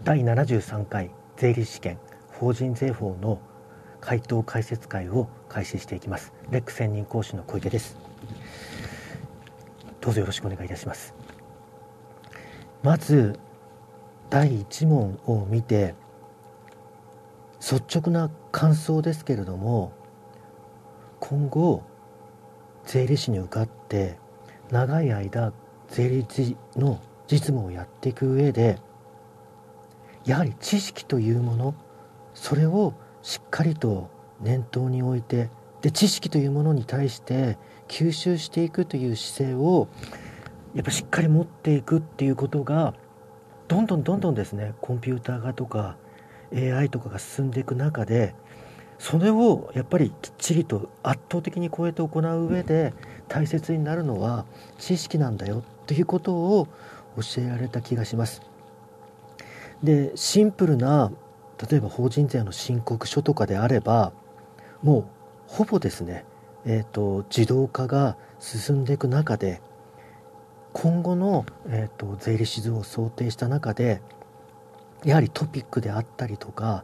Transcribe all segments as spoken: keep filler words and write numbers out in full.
だいななじゅうさんかい税理士試験法人税法の回答解説会を開始していきます。レック専任講師の小池です。どうぞよろしくお願いいたします。まずだいいち問を見て率直な感想ですけれども、今後税理士に受かって長い間税理士の実務をやっていく上で、やはり知識というもの、それをしっかりと念頭に置いて、で知識というものに対して吸収していくという姿勢をやっぱしっかり持っていくっていうことが、どんどんどんどんですね、コンピューター化とか エーアイ とかが進んでいく中で、それをやっぱりきっちりと圧倒的に超えて行う上で大切になるのは知識なんだよということを教えられた気がします。でシンプルな例えば法人税の申告書とかであれば、もうほぼですね、えーと、自動化が進んでいく中で、今後の、えーと、税理士図を想定した中で、やはりトピックであったりとか、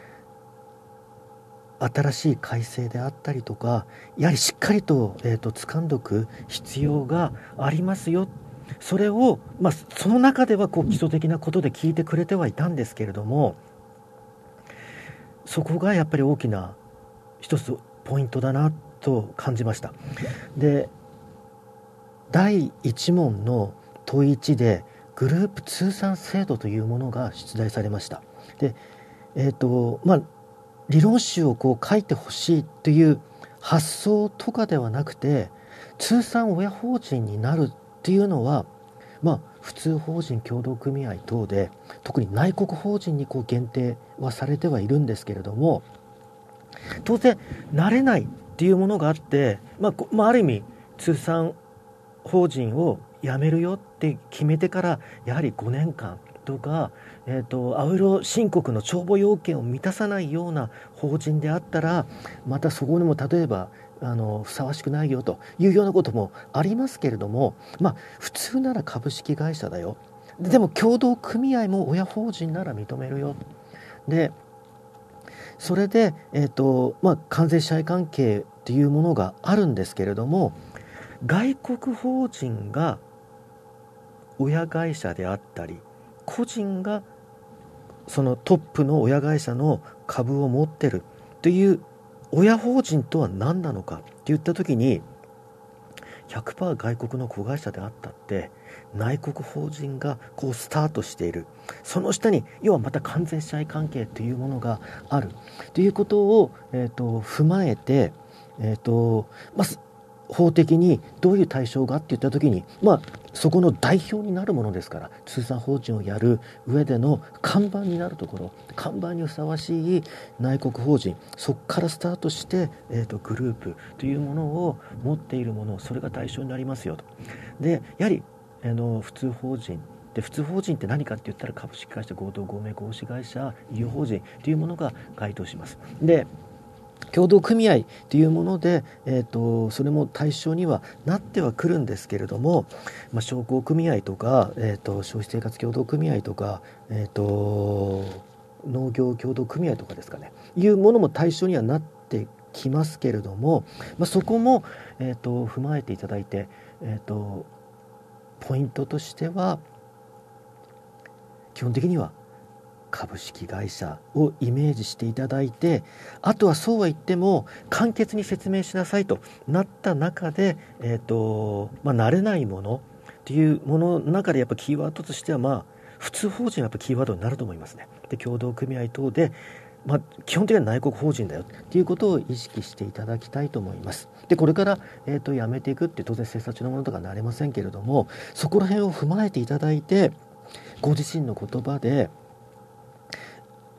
新しい改正であったりとか、やはりしっかりと、えーと、掴んどく必要がありますよ。それを、まあ、その中ではこう基礎的なことで聞いてくれてはいたんですけれども、そこがやっぱり大きな一つポイントだなと感じました。でだいいち問の問いちでグループ通算制度というものが出題されました。で、えーとまあ、理論集をこう書いてほしいという発想とかではなくて、通算親法人になるっていうのは、まあ、普通法人協同組合等で特に内国法人にこう限定はされてはいるんですけれども、当然慣れないっていうものがあって、まあまあ、ある意味通算法人を辞めるよって決めてからやはりごねんかんとか、えーと、青色申告の帳簿要件を満たさないような法人であったら、またそこにも例えばあのふさわしくないよというようなこともありますけれども、まあ普通なら株式会社だよ、でも協同組合も親法人なら認めるよ、でそれで、えーとまあ、関税支配関係っていうものがあるんですけれども、外国法人が親会社であったり、個人がそのトップの親会社の株を持ってるという親法人とは何なのかって言った時に、 ひゃくパーセント 外国の子会社であったって内国法人がこうスタートしている、その下に要はまた関税支配関係というものがあるということを、えーと踏まえて、えーとまあ法的にどういう対象がって言った時に、まあそこの代表になるものですから、通算法人をやる上での看板になるところ、看板にふさわしい内国法人、そこからスタートして、えーとグループというものを持っているもの、それが対象になりますよと。でやはりあの普通法人で、普通法人って何かって言ったら、株式会社、合同合名合資会社、医療法人というものが該当します。で協同組合というもので、えーと、それも対象にはなってはくるんですけれども、まあ、商工組合とか、えーと、消費生活協同組合とか、えーと、農業協同組合とかですかね、いうものも対象にはなってきますけれども、まあ、そこも、えーと、踏まえていただいて、えーと、ポイントとしては基本的には株式会社をイメージしていただいて、あとはそうは言っても簡潔に説明しなさいとなった中で、えーとまあ、慣れないものっていうものの中でやっぱキーワードとしては、まあ普通法人はやっぱキーワードになると思いますね。で協同組合等で、まあ、基本的には内国法人だよっていうことを意識していただきたいと思います。でこれから、えーとやめていくって当然精査中のものとかなれませんけれども、そこら辺を踏まえていただいて、ご自身の言葉で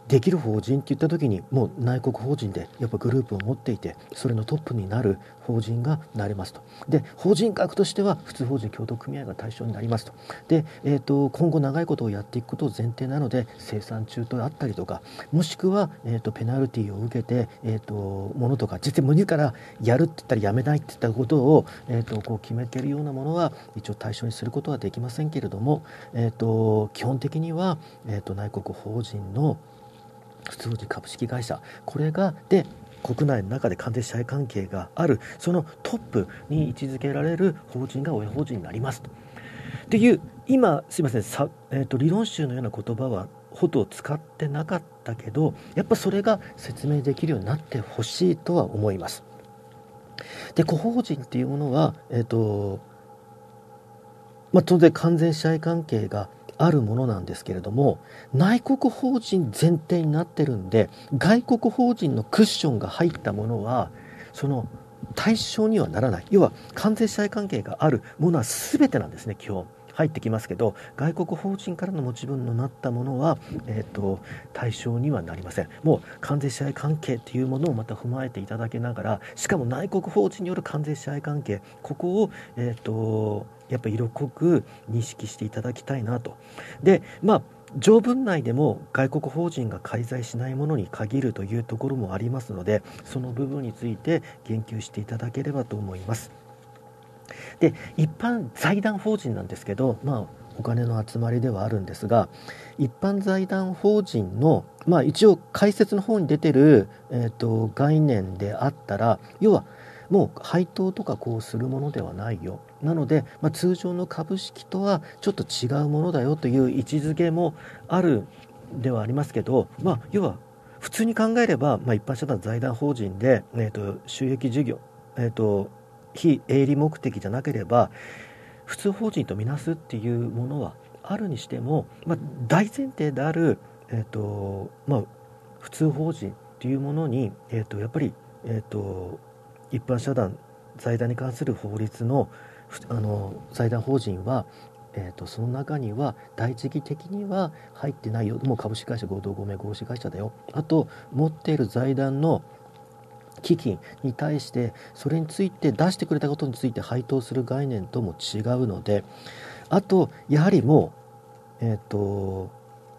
できる法人っていった時にもう内国法人でやっぱグループを持っていてそれのトップになる法人がなれますと。で法人格としては普通法人協同組合が対象になりますと。で、えー、と今後長いことをやっていくことを前提なので生産中とあったりとかもしくは、えー、とペナルティを受けて、えー、とものとか実際無理からやるって言ったらやめないって言ったことを、えー、とこう決めているようなものは一応対象にすることはできませんけれども、えー、と基本的には、えー、と内国法人の普通法人株式会社これがで国内の中で完全支配関係があるそのトップに位置づけられる法人が親法人になりますとっていう今すいませんさ、えー、と理論集のような言葉はほと使ってなかったけどやっぱそれが説明できるようになってほしいとは思います。で個法人っていうものは、えーとまあ、当然完全支配関係があるものなんですけれども内国法人前提になってるんで外国法人のクッションが入ったものはその対象にはならない。要は完全支配関係があるものは全てなんですね。基本入ってきますけど外国法人からの持ち分のなったものは、えーと、対象にはなりません。もう完全支配関係というものをまた踏まえていただけながらしかも内国法人による完全支配関係ここを、えーとやっぱり色濃く認識していただきたいなと。でまあ条文内でも外国法人が介在しないものに限るというところもありますのでその部分について言及していただければと思います。で一般財団法人なんですけど、まあ、お金の集まりではあるんですが一般財団法人の、まあ、一応解説の方に出てる、えーと、概念であったら要はもう配当とかこうするものではないよなので、まあ、通常の株式とはちょっと違うものだよという位置づけもあるではありますけど、まあ、要は普通に考えれば、まあ、一般社団財団法人で、えーと、収益事業、えーと、非営利目的じゃなければ普通法人とみなすっていうものはあるにしても、まあ、大前提である、えーとまあ、普通法人というものに、えーと、やっぱり、えーと一般社団財団に関する法律の、あの財団法人は、えー、とその中には第一義的には入ってないよ。もう株式会社合同合名合資会社だよ。あと持っている財団の基金に対してそれについて出してくれたことについて配当する概念とも違うのであとやはりもうえっ、ー、と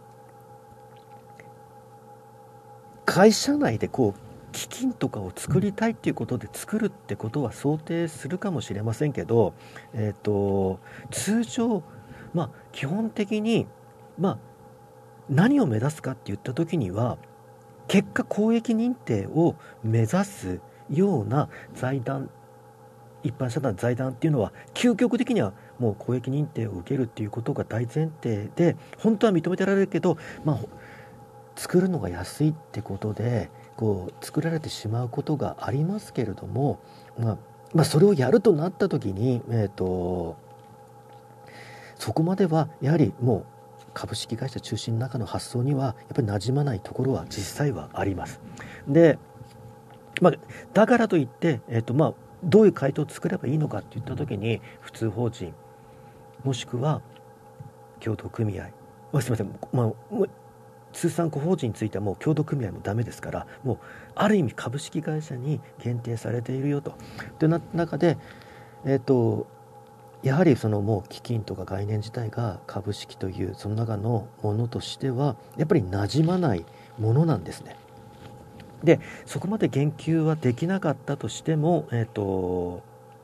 会社内でこう基金とかを作りたいっていうことで作るってことは想定するかもしれませんけど、えーと、通常、まあ、基本的に、まあ、何を目指すかって言った時には結果公益認定を目指すような財団一般社団財団っていうのは究極的にはもう公益認定を受けるっていうことが大前提で本当は認めてられるけど、まあ、作るのが安いってことでこう作られてしまうことがありますけれども、まあまあ、それをやるとなった時に、えーと、そこまではやはりもう株式会社中心の中の発想にはやっぱり馴染まないところは実際はあります。で、まあ、だからといって、えーとまあ、どういう回答を作ればいいのかっていった時に普通法人もしくは協同組合、まあ、すいません、まあ通算個法人についてはもう協同組合もダメですからもうある意味株式会社に限定されているよと。となった中で、えーと、やはりそのもう基金とか概念自体が株式というその中のものとしてはやっぱり馴染まないものなんですね。でそこまで言及はできなかったとしても、えーと、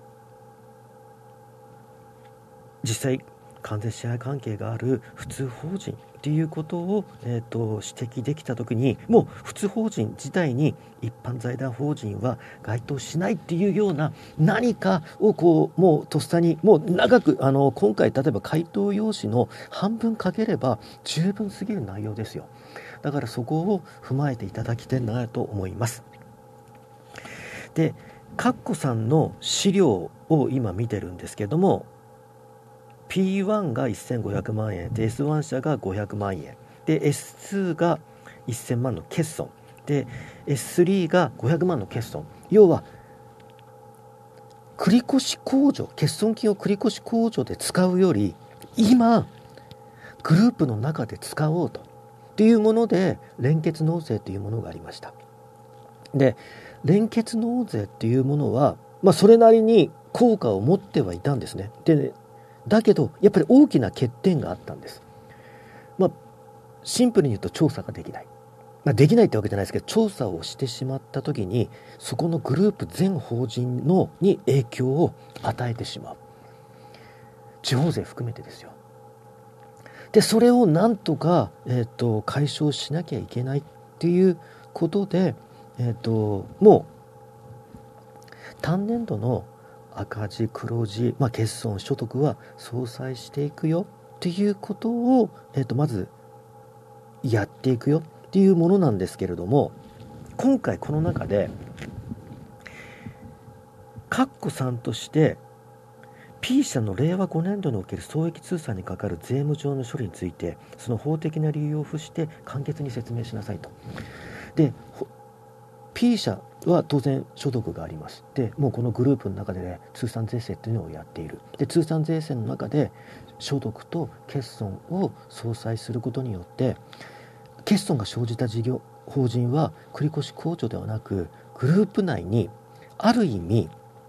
実際完全支配関係がある普通法人っていうことを、えーと、指摘できたときにもう普通法人自体に一般財団法人は該当しないっていうような何かをこうもうとっさにもう長くあの今回例えば回答用紙の半分書ければ十分すぎる内容ですよ。だからそこを踏まえていただきたいなと思います。でカッコさんの資料を今見てるんですけどもピーワン がせんごひゃくまんえんで エスワン 社がごひゃくまんえんで エスツー がせんまんの欠損で エススリー がごひゃくまんの欠損。要は繰越控除欠損金を繰越控除で使うより今グループの中で使おうと。 っていうもので連結納税というものがありました。で、連結納税っていうものは、まあ、それなりに効果を持ってはいたんですね。で、だけどやっぱり大きな欠点があったんです。まあ、シンプルに言うと調査ができない。まあ、できないってわけじゃないですけど、調査をしてしまった時にそこのグループ全法人のに影響を与えてしまう。地方税含めてですよ。で、それをなんとか、えーと、解消しなきゃいけないっていうことで、えーと、もう単年度の赤字黒字、まあ、欠損所得は相殺していくよっていうことを、えーと、まずやっていくよっていうものなんですけれども、今回この中でカッコさんとして P 社の令和ごねん度における損益通算にかかる税務上の処理についてその法的な理由を付して簡潔に説明しなさいと。で、P 社は当然所得があります。で、もうこのグループの中で、ね、通算税制というのをやっている。で、通算税制の中で所得と欠損を相殺することによって欠損が生じた事業法人は繰越控除ではなくグループ内にある意味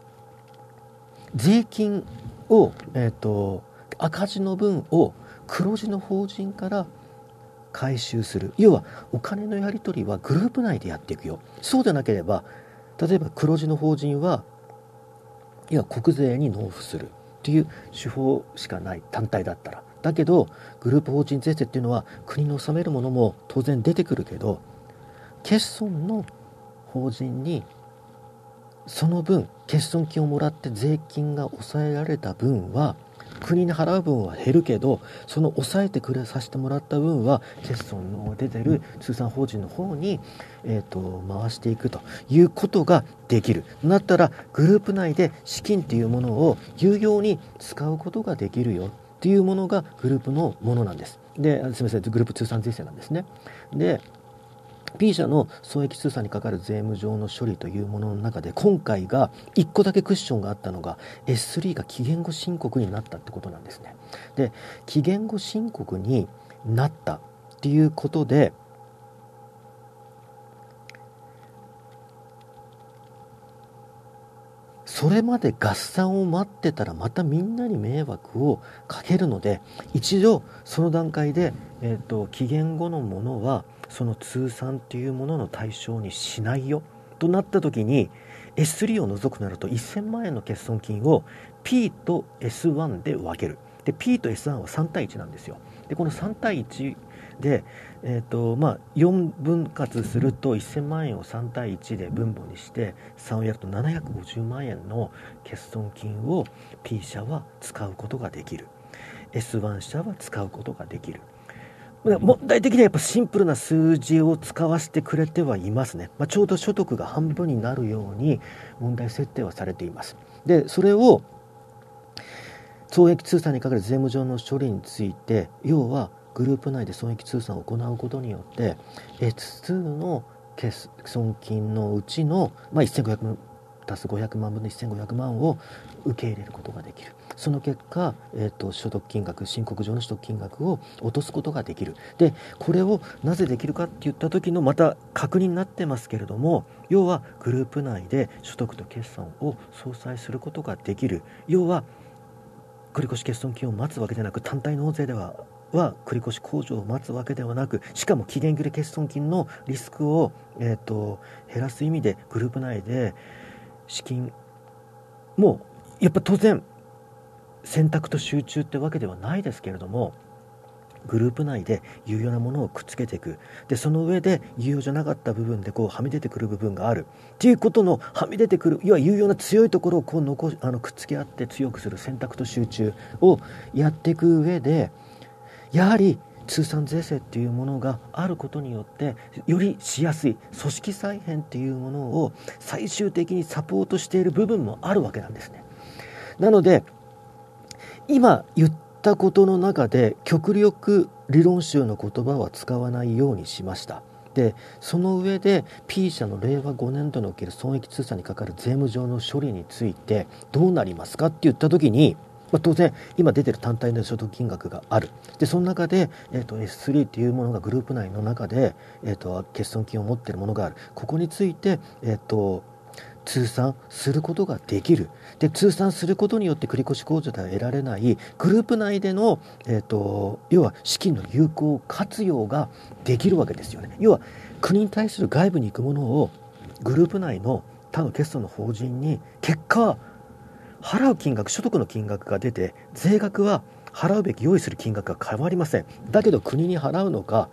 税金を、えーと、赤字の分を黒字の法人から回収する。要はお金のやり取りはグループ内でやっていくよ。そうでなければ例えば黒字の法人はいや国税に納付するっていう手法しかない単体だったら。だけどグループ法人税制っていうのは国の納めるものも当然出てくるけど、欠損の法人にその分欠損金をもらって税金が抑えられた分は国に払う分は減るけど、その抑えてくれさせてもらった分は欠損の出てる通算法人の方に、えーと、回していくということができる。なったらグループ内で資金っていうものを有用に使うことができるよっていうものがグループのものなんです。で、すみません、グループ通算税制なんですね。で、P 社の損益通算にかかる税務上の処理というものの中で今回がいっこだけクッションがあったのが エススリー が期限後申告になったってことなんですね。で、期限後申告になったっていうことでそれまで合算を待ってたらまたみんなに迷惑をかけるので、一度その段階で、えーと、期限後のものはその通算っていうものの対象にしないよとなった時に エススリー を除くなるとせんまん円の欠損金を P と エスワン で分ける。で P と エスワン はさん対いちなんですよ。でこのさん対いちで、えーとまあ、よん分割するとせんまん円をさん対いちで分母にしてさんをやるとななひゃくごじゅうまん円の欠損金を P 社は使うことができる。 エスワン 社は使うことができる。問題的にはやっぱシンプルな数字を使わせてくれてはいますね。まあ、ちょうど所得が半分になるように問題設定はされています。で、それを損益通算にかかる税務上の処理について、要はグループ内で損益通算を行うことによって エスツー の欠損金のうちの、まあ、せんごひゃくまん足すごひゃくまんぶんのせんごひゃくまんを受け入れることができる。その結果、えーと、所得金額、申告上の所得金額を落とすことができる。で、これをなぜできるかって言った時のまた確認になってますけれども、要はグループ内で所得と決算を相殺することができる。要は繰越欠損金を待つわけでなく、単体納税ではは繰越控除を待つわけではなく、しかも期限切れ欠損金のリスクを、えーと、減らす意味でグループ内で資金もやっぱ当然選択と集中ってわけではないですけれども、グループ内で有用なものをくっつけていく。で、その上で有用じゃなかった部分でこうはみ出てくる部分があるっていうことのはみ出てくる、要は有用な強いところをこう残あのくっつけ合って強くする選択と集中をやっていく上で、やはり通算税制っていうものがあることによってよりしやすい組織再編っていうものを最終的にサポートしている部分もあるわけなんですね。なので今言ったことの中で極力理論集の言葉は使わないようにしました。で、その上で P 社の令和ごねん度における損益通算にかかる税務上の処理についてどうなりますかって言った時に、 まあ、当然今出てる単体の所得金額がある。でその中で、えー、と エススリー というものがグループ内の中で、えー、と欠損金を持っているものがある。ここについて、えー、と通算することができる。で通算することによって繰越控除では得られないグループ内での、えー、と要は資金の有効活用ができるわけですよね。要は国に対する外部に行くものをグループ内の他の欠損の法人に結果は払う金額、所得の金額が出て税額は払うべき用意する金額が変わりません。だけど国に払うのか、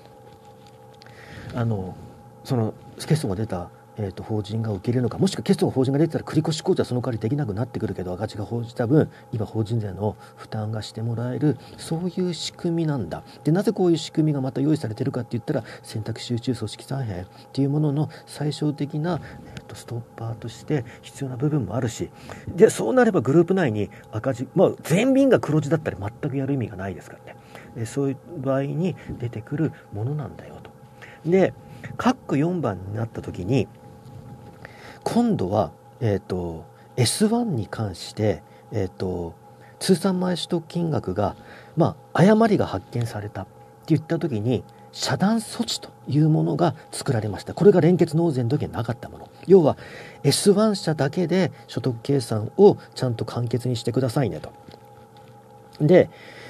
あのその欠損が出た、えー、と法人が受け入れるのか、もしくは欠損が法人が出てたら繰越控除はその代わりできなくなってくるけど、赤字が生じた分今法人税の負担がしてもらえる、そういう仕組みなんだ。でなぜこういう仕組みがまた用意されているかって言ったら、選択集中組織再編っていうものの最小的な、えー、とストッパーとして必要な部分もあるし、でそうなればグループ内に赤字、まあ、全員が黒字だったら全くやる意味がないですからね。でそういう場合に出てくるものなんだよと。で括弧よんばんになった時に今度は、えー、と エスワン に関して、えー、と通算前取得金額が、まあ、誤りが発見されたって言った時に遮断措置というものが作られました。これが連結納税の時になかったもの。要は エスワン 社だけで所得計算をちゃんと簡潔にしてくださいねと。で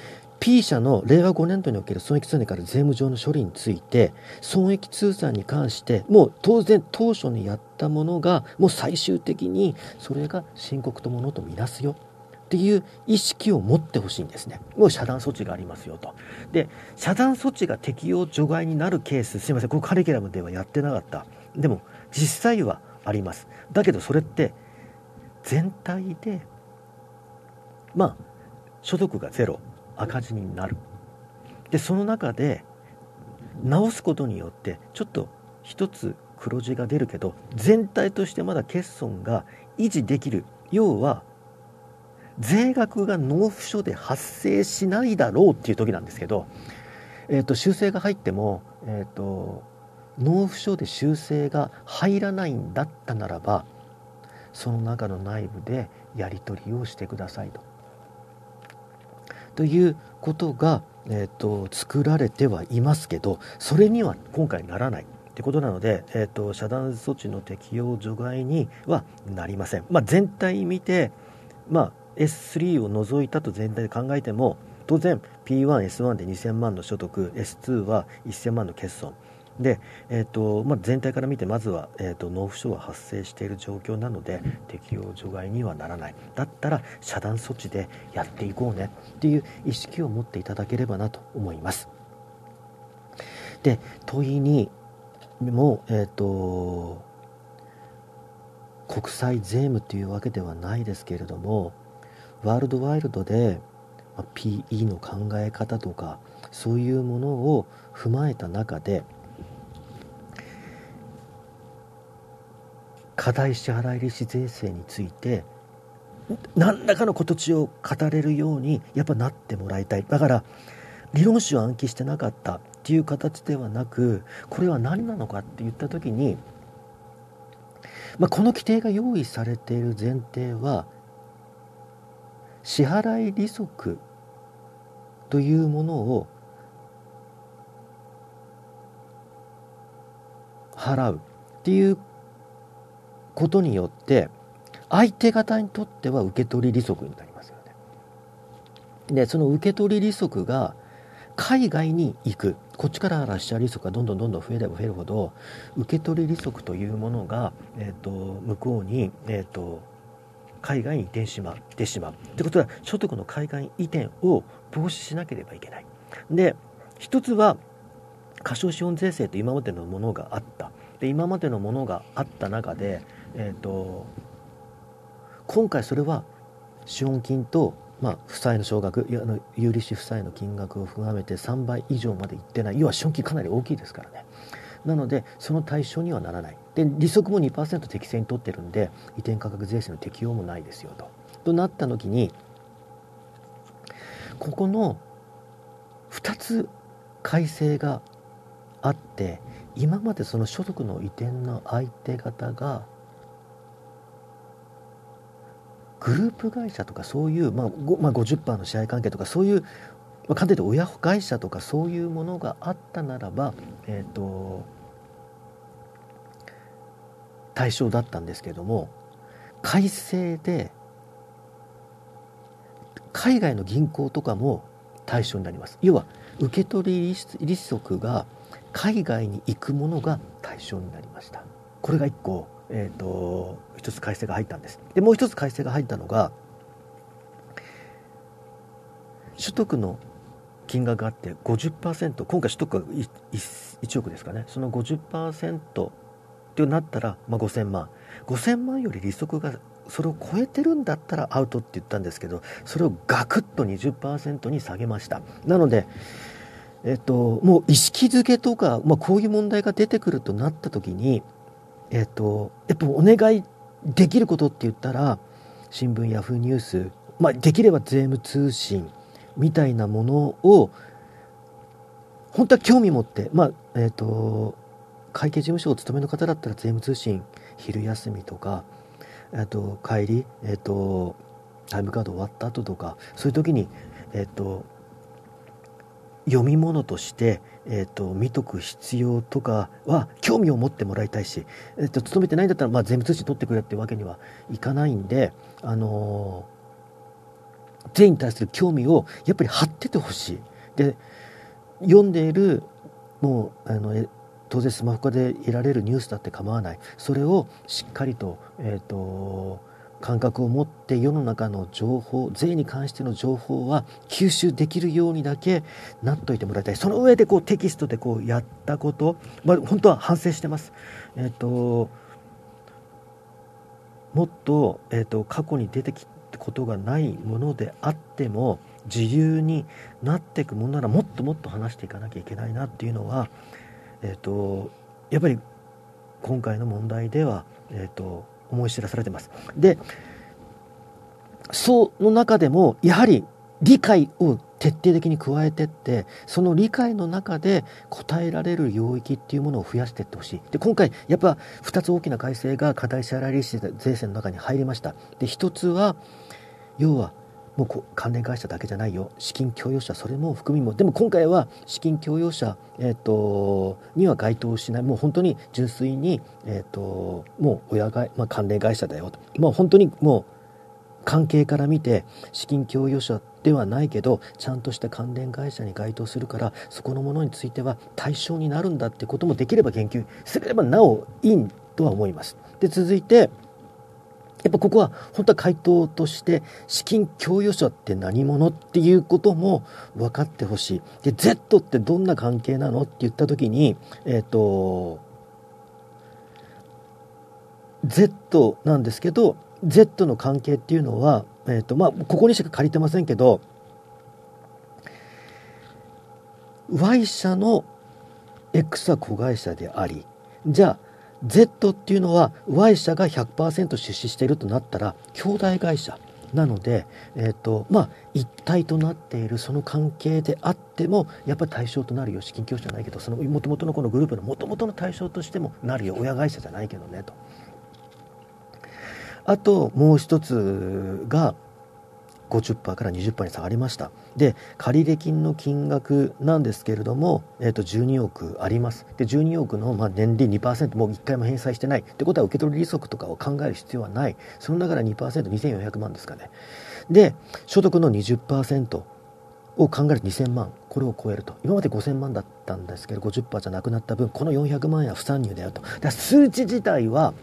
P 社のれいわごねんどにおける損益通算から税務上の処理について、損益通算に関してもう当然当初にやったものがもう最終的にそれが申告とものとみなすよっていう意識を持ってほしいんですね。もう遮断措置がありますよと。で遮断措置が適用除外になるケース、すいませんこのカリキュラムではやってなかった。でも実際はあります。だけどそれって全体でまあ所得がゼロ、赤字になる。でその中で直すことによってちょっと一つ黒字が出るけど全体としてまだ欠損が維持できる。要は税額が納付書で発生しないだろうっていう時なんですけど、えー、と修正が入っても、えー、と納付書で修正が入らないんだったならばその中の内部でやり取りをしてくださいと。ということが、えー、と作られてはいますけど、それには今回ならないってことなので、えー、と遮断措置の適用除外にはなりません。まあ、全体見て、まあ、エススリー を除いたと全体で考えても当然 ピーワン、エスワン でにせんまんの所得、エスツー はせんまんの欠損で、えーとまあ、全体から見てまずは、えーと納付書は発生している状況なので適用除外にはならない。だったら遮断措置でやっていこうねっていう意識を持っていただければなと思います。で問いにも、えーと国際税務というわけではないですけれども、ワールドワイルドで ピーイー の考え方とかそういうものを踏まえた中で過大支払い利子税制について何らかの形を語れるようにやっぱなってもらいたい。だから理論書を暗記してなかったっていう形ではなく、これは何なのかって言った時に、まあ、この規定が用意されている前提は支払い利息というものを払うっていうことによって相手方にとっては受け取り利息になりますよね。でその受け取り利息が海外に行く、こっちから発射利息がどんどんどんどん増えれば増えるほど受け取り利息というものが、えー、と向こうに、えー、と海外に移転しまってしまうってことは所得の海外移転を防止しなければいけない。で一つは過少資本税制と今までのものがあった。で今までのものがあった中で、えー、と今回それは資本金と、まあ、負債の少額、いやあの有利子負債の金額を含めてさんばい以上までいってない。要は資本金かなり大きいですからね。なのでその対象にはならない。で利息も にパーセント 適正に取ってるんで移転価格税制の適用もないですよと。となった時にここのふたつ改正があって、今までその所得の移転の相手方がグループ会社とかそういう、まあごまあ、ごじゅっパーセントの支配関係とかそういう、まあ、簡単に言うと親会社とかそういうものがあったならば、えーと、対象だったんですけども、改正で海外の銀行とかも対象になります。要は受取利息が海外に行くものが対象になりました。これがいっこ、えーと、一つ改正が入ったんです。でもう一つ改正が入ったのが、所得の金額があって ごじゅっパーセント、 今回所得が いちおくですかね、その ごじゅっパーセント ってなったら、まあ、ごせんまんごせんまんより利息がそれを超えてるんだったらアウトって言ったんですけど、それをガクッと にじゅっパーセント に下げました。なので、えっと、もう意識づけとか、まあ、こういう問題が出てくるとなった時に、えっと、やっぱお願いできることって言ったら新聞ヤフーニュース、まあ、できれば税務通信みたいなものを本当は興味持って、まあえっと、会計事務所をお勤めの方だったら税務通信昼休みとか、えっと、帰り、えっと、タイムカード終わった後とかそういう時に、えっと、読み物として、えっと、見とく必要とかは興味を持ってもらいたいし、えっと、勤めてないんだったら、まあ、税務通信取ってくれっていうわけにはいかないんで、あのー、税に対する興味をやっぱり張っててほしい。で、読んでいるもうあの当然スマホ化で得られるニュースだって構わない、それをしっかりと、えーと、感覚を持って世の中の情報、税に関しての情報は吸収できるようにだけなっといてもらいたい。その上でこうテキストでこうやったこと、まあ、本当は反省してます。えーと、もっと、えーと、過去に出てきたことがないものであっても自由になっていくものならもっともっと話していかなきゃいけないなっていうのは、えーと、やっぱり今回の問題では、えーと、思い知らされてます。で、その中でもやはり理解を徹底的に加えていって、その理解の中で答えられる領域っていうものを増やしていってほしい。で、今回やっぱふたつ大きな改正が過大支払利子税制の中に入りました。で、ひとつは要はもうこ関連会社だけじゃないよ、資金供与者、それも含みも、でも今回は資金供与者、えー、とには該当しない、もう本当に純粋に、えー、ともう親が、まあ、関連会社だよと、まあ、本当にもう関係から見て資金供与者ではないけどちゃんとした関連会社に該当するから、そこのものについては対象になるんだってこともできれば言及すればなおいいとは思います。で、続いてやっぱここは本当は回答として資金供与者って何者っていうことも分かってほしい。で、Z ってどんな関係なのって言った時に、えっと Z なんですけど、 Z の関係っていうのは、えっとまあここにしか借りてませんけど、 Y 社の X は子会社であり、じゃあZ っていうのは Y 社が ひゃくパーセント 出資しているとなったら兄弟会社なので、えーとまあ、一体となっているその関係であってもやっぱり対象となるよ。資金供与じゃないけど、その元々のこのグループの元々の対象としてもなるよ。親会社じゃないけどねと。あともう一つが ごじゅっパーセント から にじゅっパーセント に下がりました。で、借入金の金額なんですけれども、えー、とじゅうにおくあります。で、じゅうにおくのまあ年利 にパーセント、もういっかいも返済してないってことは受け取り利息とかを考える必要はない。その中から にパーセント、にせんよんひゃくまんですかね。で、所得の にじゅっパーセント を考えるとにせんまん、これを超えると。今までごせんまんだったんですけど ごじゅっパーセント じゃなくなった分、このよんひゃくまん円は不参入だよと。だから数値自体は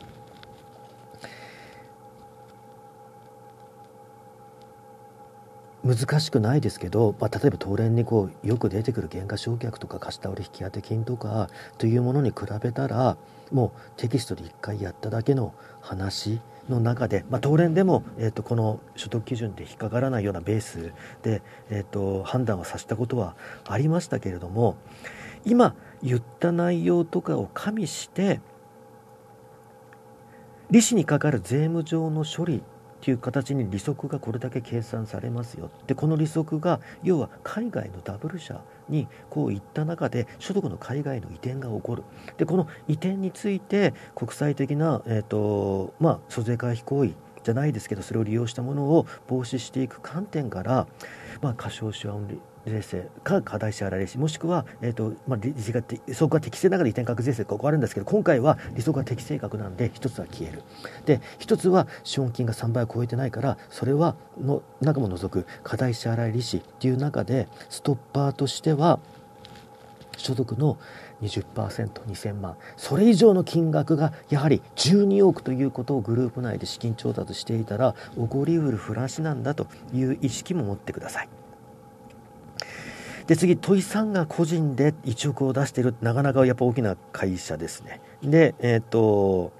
難しくないですけど、まあ、例えば東連にこうよく出てくる減価償却とか貸し倒れ引当金とかというものに比べたら、もうテキストでいっかいやっただけの話の中で、まあ、東連でも、えー、とこの所得基準で引っかからないようなベースで、えー、と判断をさせたことはありましたけれども、今言った内容とかを加味して利子にかかる税務上の処理という形に利息がこれだけ計算されますよ。で、この利息が要は海外のダブル社にこういった中で所得の海外の移転が起こる。で、この移転について国際的な、えーとまあ、租税回避行為じゃないですけど、それを利用したものを防止していく観点から、まあ、過小手話音税制か過大支払い利子、もしくは、えーとまあ、利子が利息が適正ながら移転額税制がここあるんですけど、今回は利息が適正額なんで一つは消える。で一つは資本金がさんばいを超えてないから、それはの中も除く過大支払い利子っていう中で、ストッパーとしては所得の にじゅっパーセント、にせんまん、それ以上の金額がやはりじゅうにおくということをグループ内で資金調達していたら起こりうるフランスなんだという意識も持ってください。で次、土井さんが個人でいちおくを出している、なかなかやっぱ大きな会社ですね。で、えー、と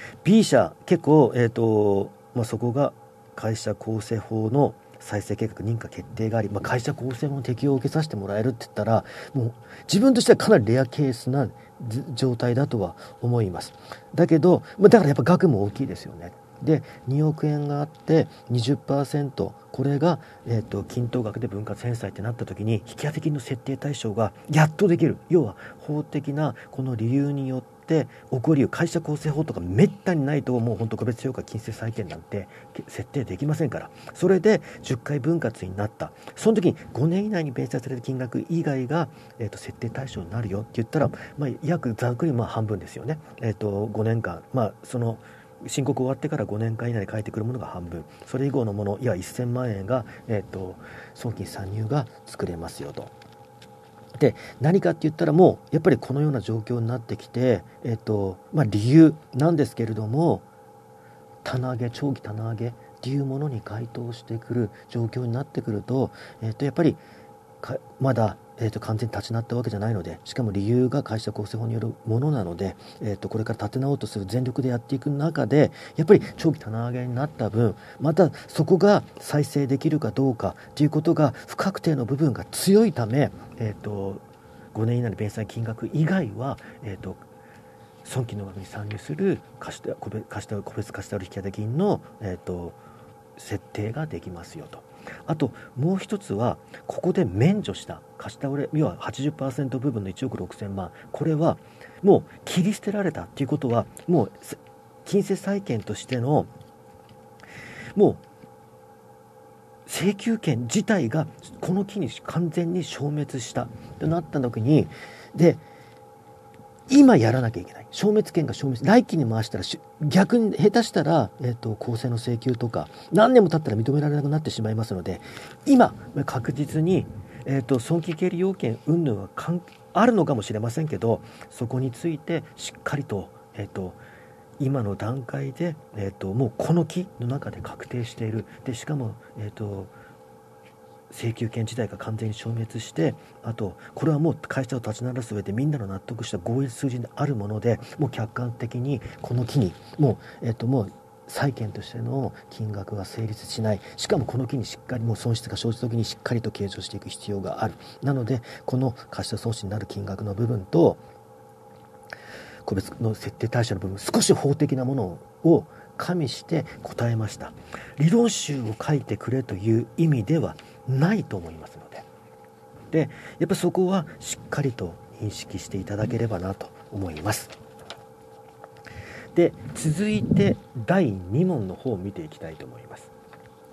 B 社結構、えーとまあ、そこが会社構成法の再生計画認可決定があり、まあ、会社構成法の適用を受けさせてもらえるって言ったら、もう自分としてはかなりレアケースな状態だとは思います。だけど、まあ、だからやっぱ額も大きいですよね。でにおくえんがあって にじゅっパーセント、これが、えーと均等額で分割返済ってなった時に、引き当て金の設定対象がやっとできる。要は法的なこの理由によって起こりう会社構成法とかめったにないと、もう本当個別評価金銭債権なんて設定できませんから、それでじゅっかい分割になった。その時にごねん以内に弁済された金額以外が、えー、と設定対象になるよって言ったら、まあ、約ざっくりまあ半分ですよね。えー、とごねんかん、まあその申告終わってからごねんかん以内に返ってくるものが半分、それ以後のもの、いやせんまんえんが、えー、と損金参入が作れますよと。で何かって言ったら、もうやっぱりこのような状況になってきて、えーとまあ、理由なんですけれども、棚上げ、長期棚上げっていうものに該当してくる状況になってくると、えー、とやっぱりかまだ、えー、と完全に立ち直ったわけじゃないので、しかも理由が会社構成法によるものなので、えー、とこれから立て直ろうとする全力でやっていく中で、やっぱり長期棚上げになった分、またそこが再生できるかどうかということが不確定の部分が強いため、えー、とごねん以内の弁済金額以外は、えー、と損金の額に参入する貸し個別貸し個別貸し引当金の、えー、と設定ができますよと。あともう一つは、ここで免除した貸し倒れ、要は はちじゅっパーセント 部分のいちおくろくせんまん、これはもう切り捨てられたっていうことは、もう金銭債権としてのもう請求権自体がこの機に完全に消滅したとなった時に、で今やらなきゃいけない、消滅権が消滅、来期に回したら逆に下手したら、えー、と公正の請求とか何年も経ったら認められなくなってしまいますので、今確実に、えー、と損切経理要件云々はあるのかもしれませんけど、そこについてしっかりと、えー、と今の段階で、えー、ともうこの期の中で確定している。でしかも、えー、と請求権自体が完全に消滅して、あとこれはもう会社を立ち直らす上でみんなの納得した合意数字であるもので、もう客観的にこの期にもう、えっと、もう債権としての金額が成立しない。しかもこの期にしっかりもう損失が生じた時にしっかりと計上していく必要がある。なのでこの貸した損失になる金額の部分と個別の設定対象の部分、少し法的なものを加味して答えました。理論集を書いてくれという意味ではないと思いますので、でやっぱそこはしっかりと認識していただければなと思います。で続いてだいに問の方を見ていきたいと思います。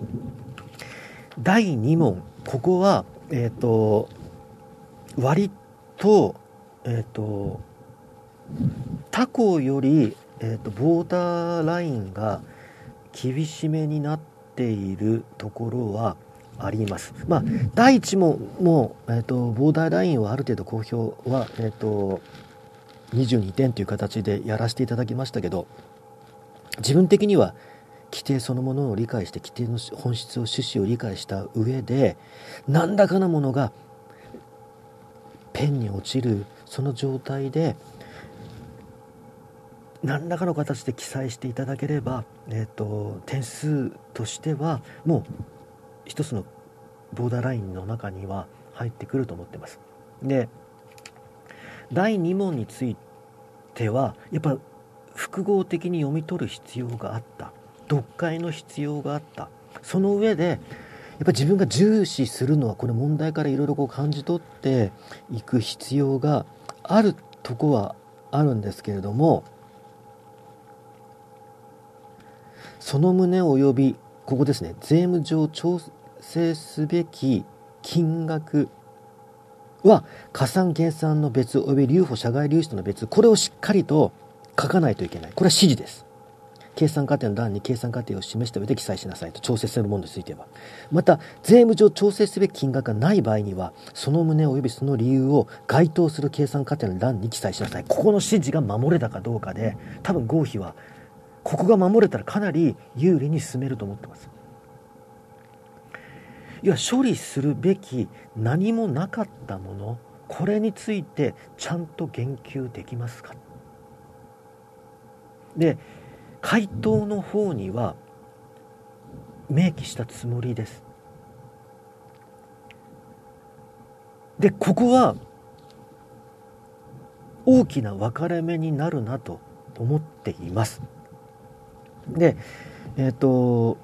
だいに問、ここは、えー、と割と、えー、と他校より、えー、とボーダーラインが厳しめになっているところはあります。まあ、だいいち問も、えー、とボーダーラインはある程度公表は、えー、とにじゅうにてんという形でやらせていただきましたけど、自分的には規定そのものを理解して、規定の本質を趣旨を理解した上で、何らかのものがペンに落ちるその状態で何らかの形で記載していただければ、えー、と点数としてはもう一つのボーダーラインの中には入ってくると思ってます。でだいに問についてはやっぱ複合的に読み取る必要があった、読解の必要があった。その上でやっぱ自分が重視するのは、これ問題からいろいろこう感じ取っていく必要があるとこはあるんですけれども、 その旨及びここですね、税務上調整すべき金額は加算減算の別及び留保社外留出の別、これをしっかりと書かないといけない。これは指示です。計算過程の欄に計算過程を示した上で記載しなさいと、調整するものについては。また税務上調整すべき金額がない場合には、その旨及びその理由を該当する計算過程の欄に記載しなさい。ここの指示が守れたかどうかで、多分合否はここが守れたらかなり有利に進めると思ってます。いや、処理するべき何もなかったもの、これについてちゃんと言及できますか。で、回答の方には明記したつもりです。で、ここは大きな分かれ目になるなと思っています。で、えっと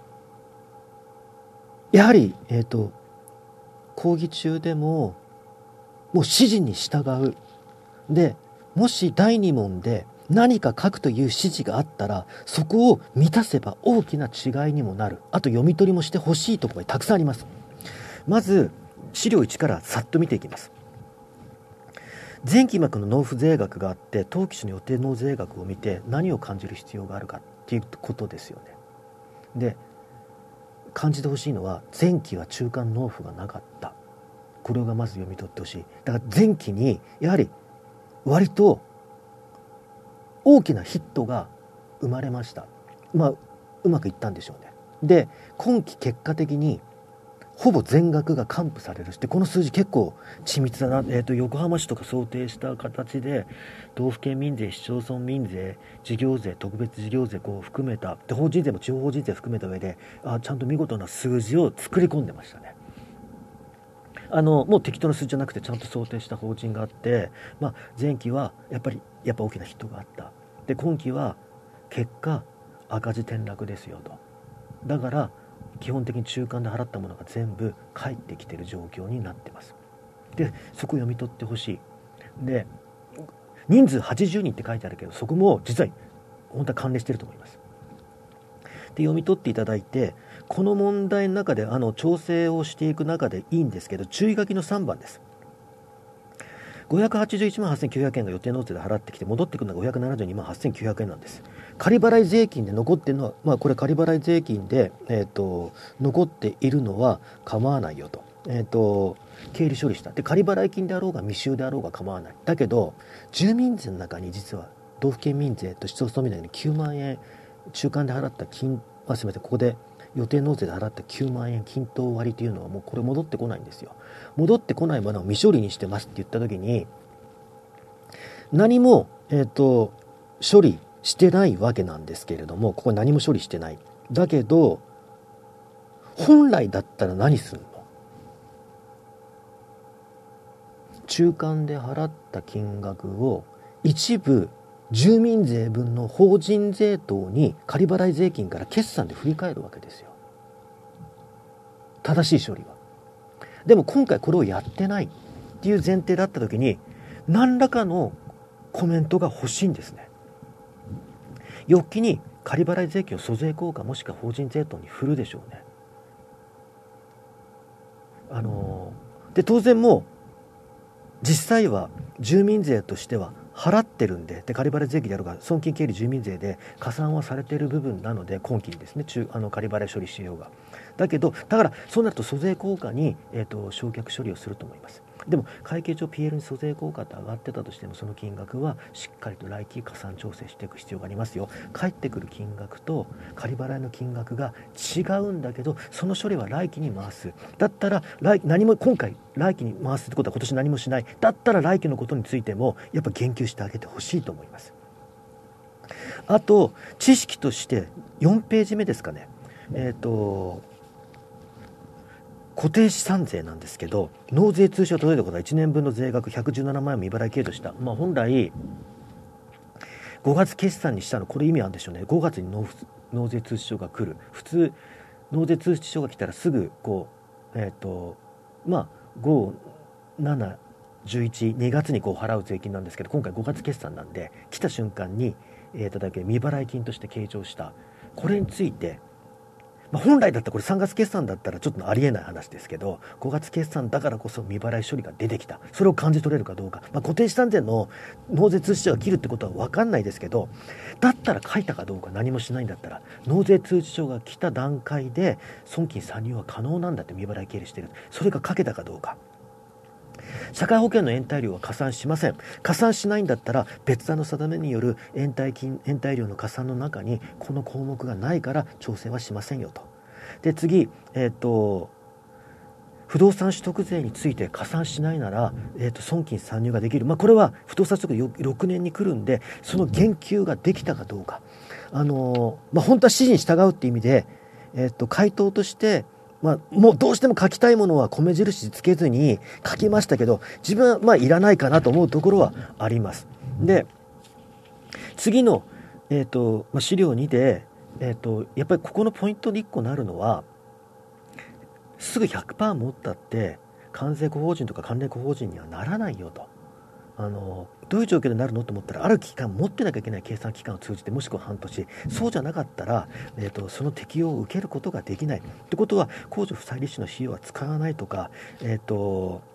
やはり、えっと講義中でももう指示に従う。で、もしだいに問で何か書くという指示があったら、そこを満たせば大きな違いにもなる。あと読み取りもしてほしいところがたくさんあります。まず資料いちからさっと見ていきます。前期末の納付税額があって、当期種の予定納税額を見て何を感じる必要があるかっていうことですよね。で、感じてほしいのは、前期は中間納付がなかった。これがまず読み取ってほしい。だから前期にやはり割と大きなヒットが生まれました。まあうまくいったんでしょうね。で、今期結果的にほぼ全額が還付されるして、この数字結構緻密だな。えーと、横浜市とか想定した形で道府県民税、市町村民税、事業税、特別事業税こう含めた、で法人税も地方法人税含めた上で、あちゃんと見事な数字を作り込んでましたね。あのもう適当な数字じゃなくてちゃんと想定した法人があって、まあ、前期はやっぱりやっぱ大きなヒットがあった。で、今期は結果赤字転落ですよと。だから基本的に中間で払ったものが全部返ってきている状況になってます。で、そこを読み取ってほしい。で、人数はちじゅうにんって書いてあるけど、そこも実は本当は関連していると思います。で、読み取っていただいて、この問題の中であの調整をしていく中でいいんですけど、注意書きのさんばんです。ごひゃくはちじゅういちまんはっせんきゅうひゃくえんが予定納税で払ってきて、戻ってくるのがごひゃくななじゅうにまんはっせんきゅうひゃくえんなんです。仮払い税金で残っているのは、まあ、これ仮払い税金で、えー、と残っているのは構わないよと、えー、と経理処理した。で、仮払い金であろうが未収であろうが構わない。だけど住民税の中に実は道府県民税と市町村民税にきゅうまんえん中間で払った金、まあ、すみません、ここで予定納税で払ったきゅうまんえん均等割というのはもうこれ戻ってこないんですよ。戻ってこないものを未処理にしてますって言った時に、何も、えー、と処理してないわけなんですけれども、ここ何も処理してない。だけど本来だったら何するの？中間で払った金額を一部住民税分の法人税等に仮払い税金から決算で振り返るわけですよ。正しい処理は。でも今回これをやってないっていう前提だった時に、何らかのコメントが欲しいんですね。翌期に仮払い税金を租税効果もしくは法人税等に振るでしょうね。あのー、で当然もう実際は住民税としては払ってるんで、で仮払い税金であるが損金経理住民税で加算はされている部分なので、今期にですね、中あの仮払い処理しようが。だけどだからそうなると租税効果に、えーと、償却処理をすると思います。でも会計上 ピーエル に租税効果って上がってたとしても、その金額はしっかりと来期加算調整していく必要がありますよ。返ってくる金額と仮払いの金額が違うんだけど、その処理は来期に回す。だったら来何も今回来期に回すってことは今年何もしない。だったら来期のことについてもやっぱ言及してあげてほしいと思います。あと知識としてよんページ目ですかね。えっと固定資産税なんですけど、納税通知を届いたことは、いちねんぶんの税額ひゃくじゅうななまんえんを未払い計上した。まあ、本来ごがつ決算にしたの、これ意味あるんでしょうね。ごがつに 納, 納税通知書が来る。普通納税通知書が来たらすぐこうえっ、ー、とまあご、しち、じゅういち、にがつにこう払う税金なんですけど、今回ごがつ決算なんで来た瞬間に、えー、とだけ未払い金として計上した。 これについて、まあ、本来だったらこれさんがつ決算だったらちょっとありえない話ですけど、ごがつ決算だからこそ未払い処理が出てきた、それを感じ取れるかどうか、まあ、固定資産税の納税通知書が切るってことは分かんないですけど、だったら書いたかどうか、何もしないんだったら納税通知書が来た段階で損金算入は可能なんだって、未払い経理してる、それが書けたかどうか。社会保険の延滞料は加算しません。加算しないんだったら別段の定めによる延滞金延滞料の加算の中にこの項目がないから調整はしませんよと。で次、えー、と不動産取得税について加算しないなら、えー、と損金算入ができる、まあ、これは不動産取得ろくねんに来るんで、その言及ができたかどうか、あのーまあ、本当は指示に従うっていう意味で、えー、と回答としてまあ、もうどうしても書きたいものは米印つけずに書きましたけど、自分はまあいらないかなと思うところはあります。で次の、えーとまあ、資料にで、えーと、やっぱりここのポイントでいっこなるのは、すぐ ひゃくパーセント 持ったって関税法人とか関連法人にはならないよと。あのどういう状況になるのと思ったら、ある期間持ってなきゃいけない計算期間を通じて、もしくは半年、そうじゃなかったら、えーと、その適用を受けることができないってことは、控除負債利子の費用は使わないとか、えーと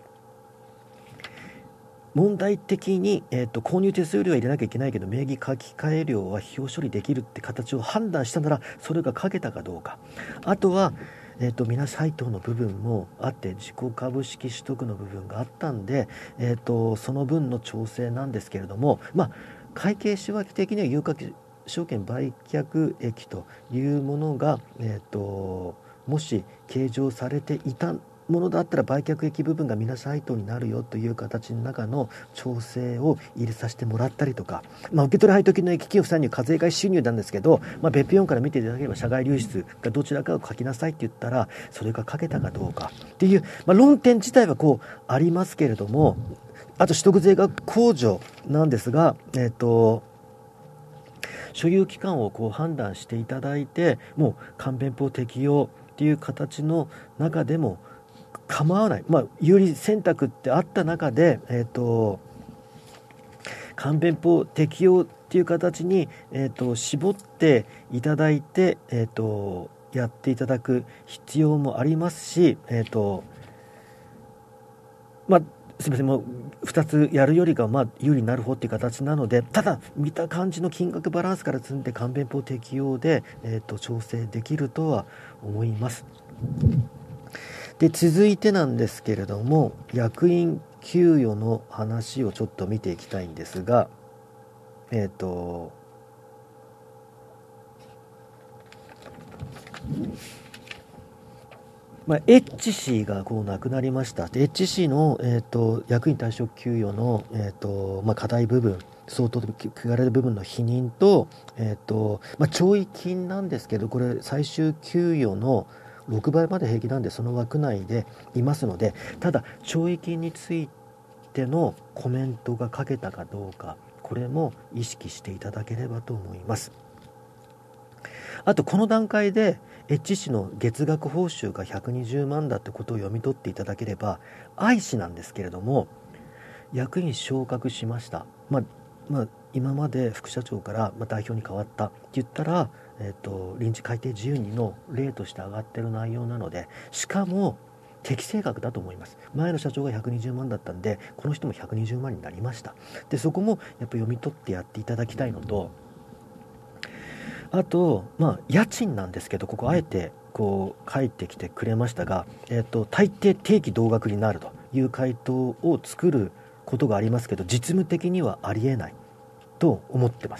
問題的に、えーと、購入手数料は入れなきゃいけないけど名義書き換え料は費用処理できるって形を判断したなら、それが書けたかどうか。あとはえー、と皆配当の部分もあって、自己株式取得の部分があったんで、えー、とその分の調整なんですけれども、まあ、会計仕分け的には有価証券売却益というものが、えー、ともし計上されていたものだったら、売却益部分が皆配当になるよという形の中の調整を入れさせてもらったりとか、まあ、受取配当金の益金付産入課税外収入なんですけど、まあ、別表よんから見ていただければ、社外流出がどちらかを書きなさいって言ったら、それが書けたかどうかっていう、まあ、論点自体はこうありますけれども、あと取得税額控除なんですが、えっと所有期間をこう判断していただいて、もう簡便法適用っていう形の中でも構わない、まあ、有利選択ってあった中で、えーと、簡便法適用っていう形に、えーと、絞っていただいて、えーと、やっていただく必要もありますし、えーとまあ、すみません、もうふたつやるよりかはまあ有利になる方っていう形なので、ただ見た感じの金額バランスから積んで簡便法適用で、えーと、調整できるとは思います。で続いてなんですけれども、役員給与の話をちょっと見ていきたいんですが、えっとまあ、エッチ氏がこう亡くなりました。エッチ氏の、えー、と役員退職給与の、えーとまあ、課題部分、相当と聞かれる部分の否認と、えーとまあ、懲役金なんですけど、これ最終給与のろくばいまで平気なんで、その枠内でいますので、ただ懲役金についてのコメントが書けたかどうか、これも意識していただければと思います。あとこの段階でエッチ氏の月額報酬がひゃくにじゅうまんだってことを読み取っていただければ、愛氏なんですけれども、役員昇格しました、まあまあ、今まで副社長から代表に変わったって言ったら、えーと、臨時改定じゅうにの例として上がってる内容なので、しかも適正額だと思います。前の社長がひゃくにじゅうまんだったんで、この人もひゃくにじゅうまんになりました。でそこもやっぱ読み取ってやっていただきたいのと、あと、まあ、家賃なんですけど、ここあえてこう書いてきてくれましたが、えーと、大抵定期同額になるという回答を作ることがありますけど、実務的にはありえないと思ってます。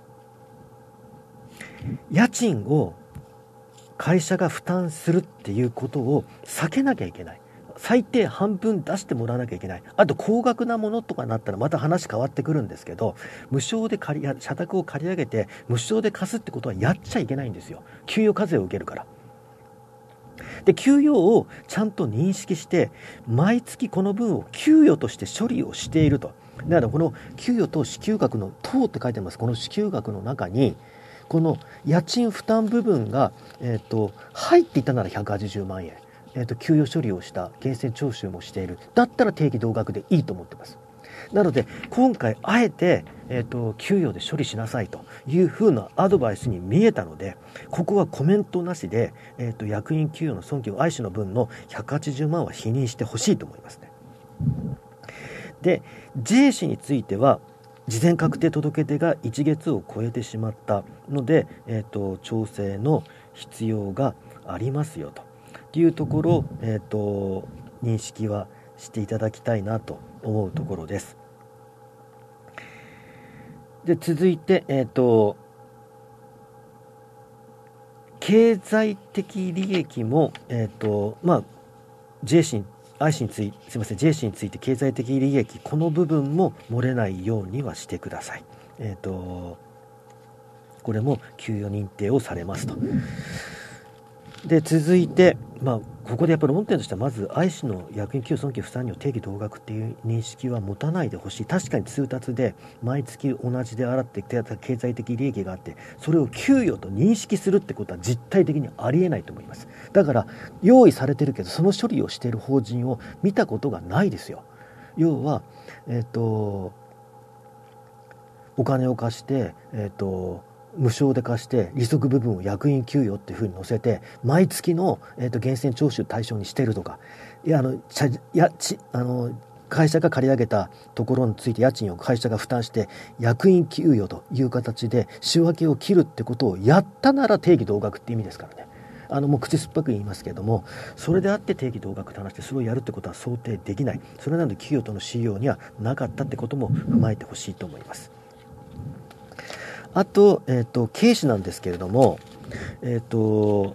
家賃を会社が負担するっていうことを避けなきゃいけない。最低半分出してもらわなきゃいけない。あと高額なものとかになったらまた話変わってくるんですけど、無償で借り社宅を借り上げて無償で貸すってことはやっちゃいけないんですよ。給与課税を受けるから。で給与をちゃんと認識して、毎月この分を給与として処理をしていると。だからこの給与と支給額の等って書いてます。この支給額の中にこの家賃負担部分が、えーと、入っていたならひゃくはちじゅうまんえん、えーと、給与処理をした、源泉徴収もしている、だったら定期同額でいいと思ってます。 なので今回あえて、えーと、給与で処理しなさいというふうなアドバイスに見えたので、ここはコメントなしで、えーと、役員給与の損金を愛氏の分のひゃくはちじゅうまんは否認してほしいと思いますね。で J 氏については事前確定届出がいち月を超えてしまったので、えーと、調整の必要がありますよというところ、えーと、認識はしていただきたいなと思うところです。で続いて、えーと、経済的利益も、えーとまあ、J 氏に愛氏について、すみません、J 氏について経済的利益、この部分も漏れないようにはしてください。えっと、これも給与認定をされますと。で、続いて、まあ、ここでやっぱり論点としては、まず、愛氏の役員給与損金不算入定義同額っていう認識は持たないでほしい。確かに通達で、毎月同じで払ってきた経済的利益があって、それを給与と認識するってことは実態的にありえないと思います。だから、用意されてるけど、その処理をしている法人を見たことがないですよ。要は、えっと、お金を貸して、えっと、無償で貸して利息部分を役員給与っていうふうに載せて毎月の、えーと源泉徴収対象にしてるとか、いやあのいやちあの会社が借り上げたところについて家賃を会社が負担して役員給与という形で仕分けを切るってことをやったなら定義同額って意味ですからね。あのもう口酸っぱく言いますけれども、それであって定義同額と話してそれをやるってことは想定できない。それなので給与との使用にはなかったってことも踏まえてほしいと思います。あと、えっと、経費なんですけれども、えっと、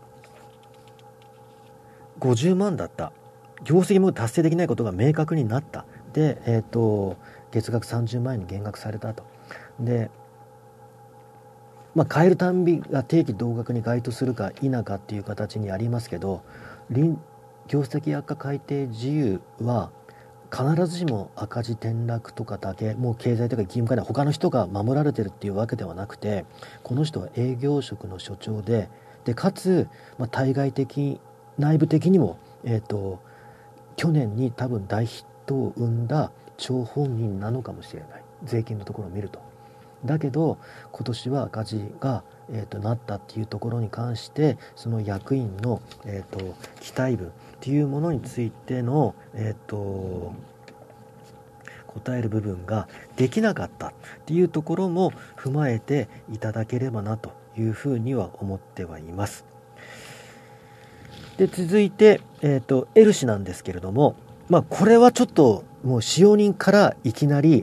ごじゅうまんだった。業績も達成できないことが明確になった。で、えっと、月額さんじゅうまんえんに減額されたと。で、まあ、変えるたんびが定期同額に該当するか否かっていう形にありますけど、業績悪化改定事由は、必ずしも赤字転落とかだけ、もう経済とか義務化で他の人が守られてるっていうわけではなくて、この人は営業職の所長で、でかつ、まあ、対外的内部的にも、えーと、去年に多分大ヒットを生んだ張本人なのかもしれない、税金のところを見ると。だけど今年は赤字が、えーと、なったっていうところに関して、その役員の、えーと、期待分っていうものについての、えーと、答える部分ができなかったっていうところも踏まえていただければなというふうには思ってはいます。で続いて、えーと、L 氏なんですけれども、まあ、これはちょっともう使用人からいきなり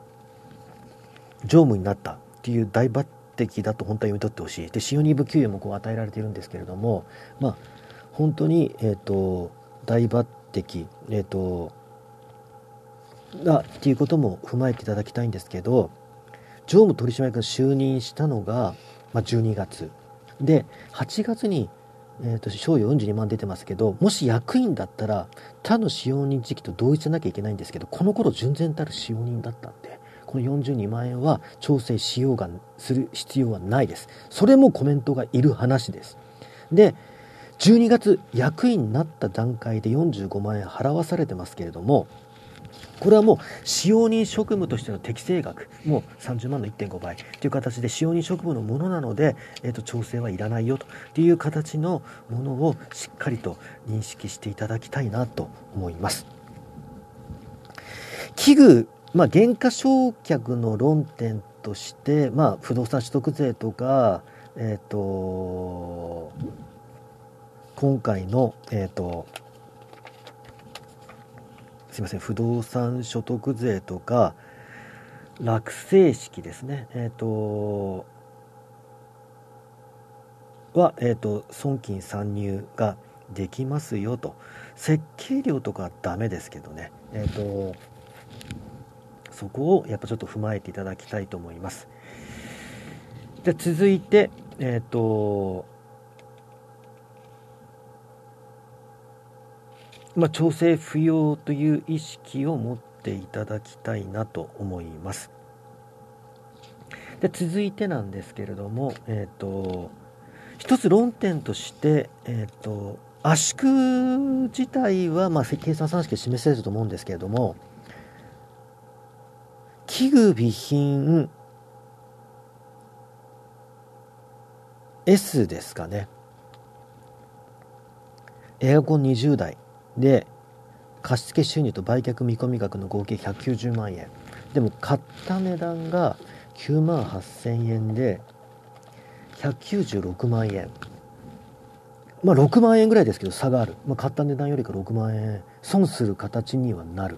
常務になったっていう大抜擢だと本当は読み取ってほしい。で使用人部給与もこう与えられているんですけれども、まあ、本当に、えーと、大抜擢、えーとがっていうことも踏まえていただきたいんですけど、常務取締役が就任したのが、まあ、じゅうにがつで、はちがつに、えーと、賞与よんじゅうにまん出てますけど、もし役員だったら他の使用人時期と同一じゃなきゃいけないんですけど、この頃純然たる使用人だったんで、このよんじゅうにまんえんは調整しようがする必要はないです。それもコメントがいる話です。でじゅうにがつ役員になった段階でよんじゅうごまんえん払わされてますけれども、これはもう使用人職務としての適正額、もうさんじゅうまんの いってんごばいという形で使用人職務のものなので、えーと、調整はいらないよという形のものをしっかりと認識していただきたいなと思います。危惧、まあ、減価償却の論点として、まあ、不動産取得税とか、えーと、今回の、えーとすいません、不動産所得税とか落成式ですね、えっとは、えっと損金算入ができますよと。設計料とかはダメですけどね、えっとそこをやっぱちょっと踏まえていただきたいと思います。じゃ続いて、えっとまあ、調整不要という意識を持っていただきたいなと思います。で続いてなんですけれども、えー、と一つ論点として、えー、と圧縮自体は、まあ、計算算式で示せると思うんですけれども、 器具備品 S ですかね。エアコンにじゅうだいで貸付収入と売却見込み額の合計ひゃくきゅうじゅうまんえんでも買った値段がきゅうまんはっせんえんでひゃくきゅうじゅうろくまんえん、まあろくまんえんぐらいですけど差がある、まあ、買った値段よりかろくまんえん損する形にはなる。